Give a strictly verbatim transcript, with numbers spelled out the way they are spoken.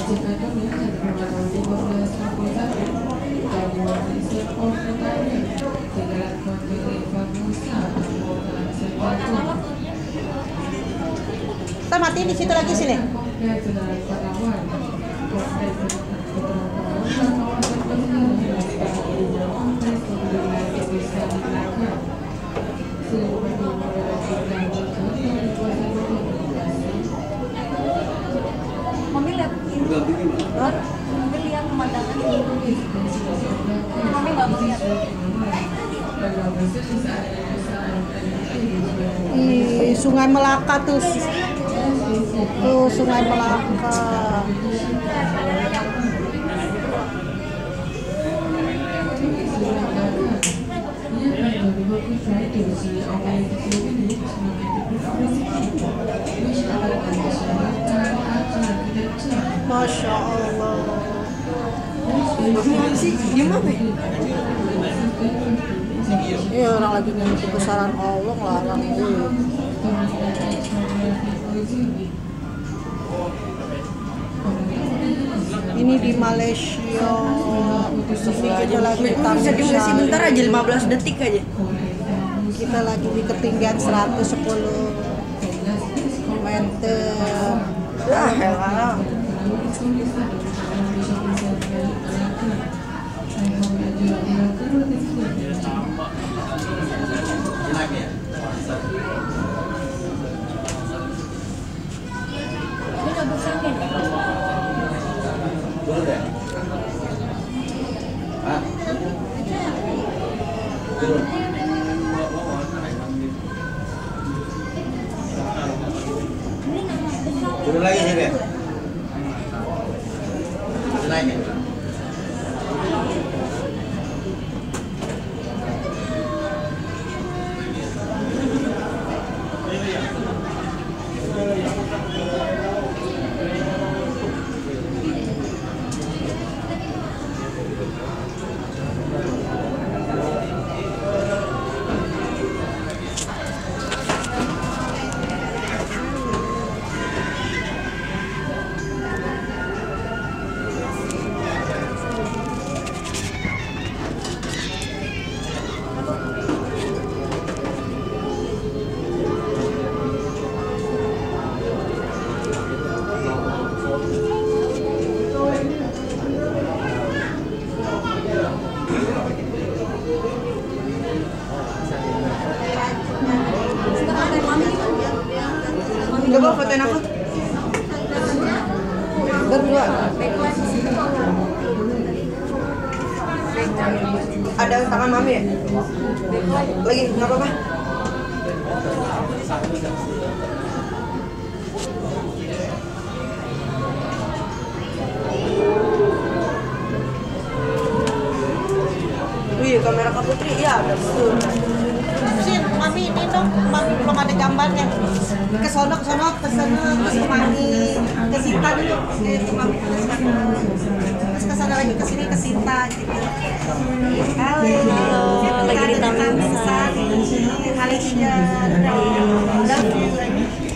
Kita matiin di situ lagi sini. Mami lihat ini. Hah? Mami lihat pemandangan ini. Mami nggak melihat. Ih, Sungai Melaka tuh. Tuh Sungai Melaka. Masya Allah. Sih, gimana? Iya, orang lagi nyanyi kebesaran Allah larang dulu. Ini di Malaysia. Ini kita lagi Bisa dimulai bentar aja, lima belas detik aja. Kita lagi di ketinggian seratus sepuluh meter. Ah, elah. Ini nggak besar kan? Boleh. Ah. Turun. Turun lagi sih, Be. Naik ya. Coba fotoin aku. Berdua. Ada tangan mami ya? Lagi, nggak apa-apa. Wih, kamera Kak Putri, ya ada betul. Sin, mami ini dong, mami belum ada gambarnya. Ke sono, ke sono, ke sono, terus ke mami, ke Sinta dulu. Eh, ke mami, terus ke terus ke sana lagi ke sini ke Sinta gitu. Halo, Halo, lagi di taman besar di Malaysia. Love you.